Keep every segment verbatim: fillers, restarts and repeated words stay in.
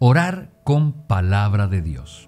Orar con palabra de Dios.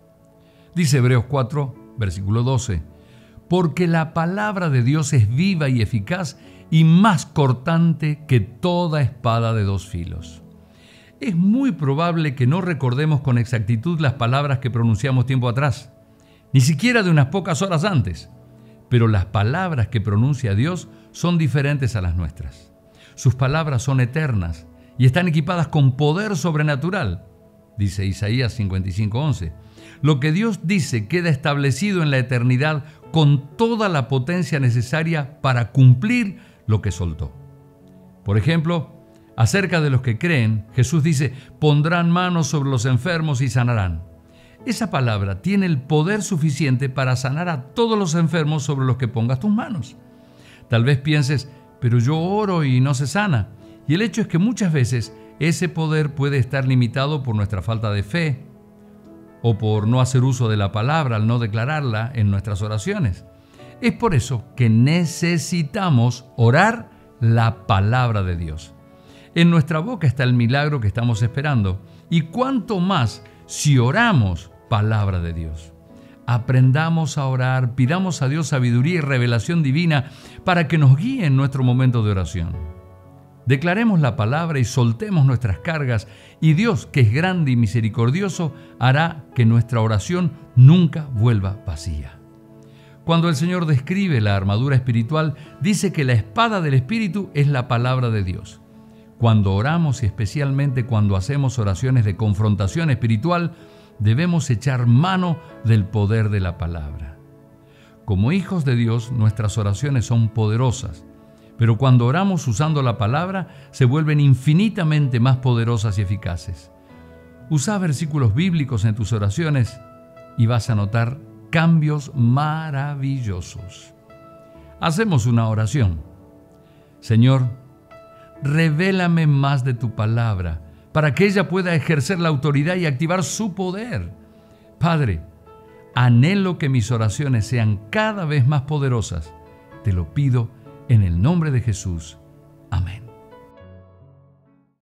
Dice Hebreos cuatro, versículo doce, porque la palabra de Dios es viva y eficaz y más cortante que toda espada de dos filos. Es muy probable que no recordemos con exactitud las palabras que pronunciamos tiempo atrás, ni siquiera de unas pocas horas antes, pero las palabras que pronuncia Dios son diferentes a las nuestras. Sus palabras son eternas y están equipadas con poder sobrenatural, dice Isaías cincuenta y cinco, once. Lo que Dios dice queda establecido en la eternidad con toda la potencia necesaria para cumplir lo que soltó. Por ejemplo, acerca de los que creen, Jesús dice, pondrán manos sobre los enfermos y sanarán. Esa palabra tiene el poder suficiente para sanar a todos los enfermos sobre los que pongas tus manos. Tal vez pienses, pero yo oro y no se sana. Y el hecho es que muchas veces ese poder puede estar limitado por nuestra falta de fe o por no hacer uso de la palabra al no declararla en nuestras oraciones. Es por eso que necesitamos orar la palabra de Dios. En nuestra boca está el milagro que estamos esperando. Y cuánto más si oramos palabra de Dios. Aprendamos a orar, pidamos a Dios sabiduría y revelación divina para que nos guíe en nuestro momento de oración. Declaremos la palabra y soltemos nuestras cargas, y Dios, que es grande y misericordioso, hará que nuestra oración nunca vuelva vacía. Cuando el Señor describe la armadura espiritual, dice que la espada del Espíritu es la palabra de Dios. Cuando oramos y especialmente cuando hacemos oraciones de confrontación espiritual, debemos echar mano del poder de la palabra. Como hijos de Dios, nuestras oraciones son poderosas, pero cuando oramos usando la palabra, se vuelven infinitamente más poderosas y eficaces. Usa versículos bíblicos en tus oraciones y vas a notar cambios maravillosos. Hacemos una oración. Señor, revélame más de tu palabra, para que ella pueda ejercer la autoridad y activar su poder. Padre, anhelo que mis oraciones sean cada vez más poderosas. Te lo pido en el nombre de Jesús. Amén.